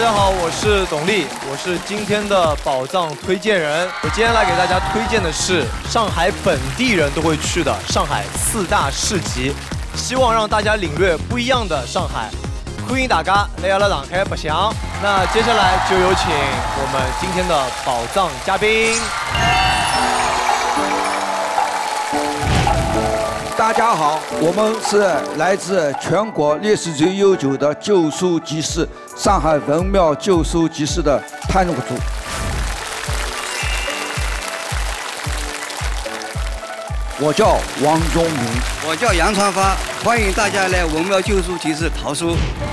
家好，我是董力，我是今天的宝藏推荐人。我今天来给大家推荐的是上海本地人都会去的上海4大市集，希望让大家领略不一样的上海。欢迎大家来到上海白相。那接下来就有请我们今天的宝藏嘉宾。 大家好，我们是来自全国历史最悠久的旧书集市——上海文庙旧书集市的探路组。我叫王忠明， 我叫杨传发，欢迎大家来文庙旧书集市淘书。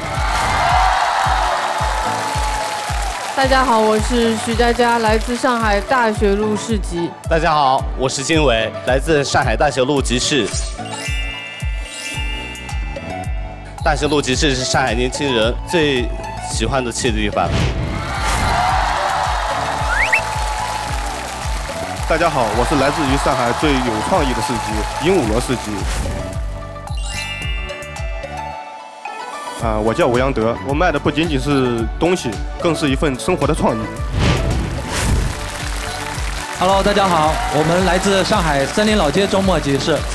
大家好，我是许佳佳，来自上海大学路市集。 大家好，我是金伟，来自上海大学路集市。大学路集市是上海年轻人最喜欢的去的地方。 大家好，我是来自于上海最有创意的市集——鹦鹉螺市集。我叫吴阳德，我卖的不仅仅是东西，更是一份生活的创意。 Hello， 大家好，我们来自上海森林老街周末集市。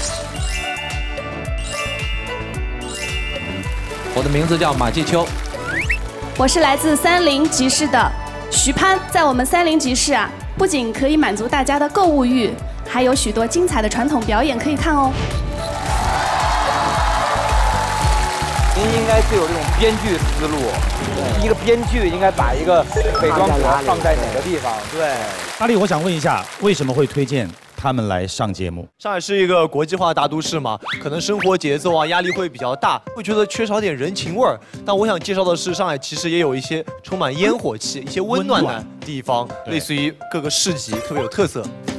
我的名字叫马继秋， 我是来自三菱集市的徐攀。在我们三菱集市啊，不仅可以满足大家的购物欲，还有许多精彩的传统表演可以看哦。 您应该是有这种编剧思路，一个编剧应该把一个伪装者放在哪个地方？对。 大力，我想问一下，为什么会推荐他们来上节目？ 上海是一个国际化大都市嘛，可能生活节奏啊压力会比较大，会觉得缺少点人情味儿。但我想介绍的是，上海其实也有一些充满烟火气、一些温暖的地方，类似于各个市集，特别有特色。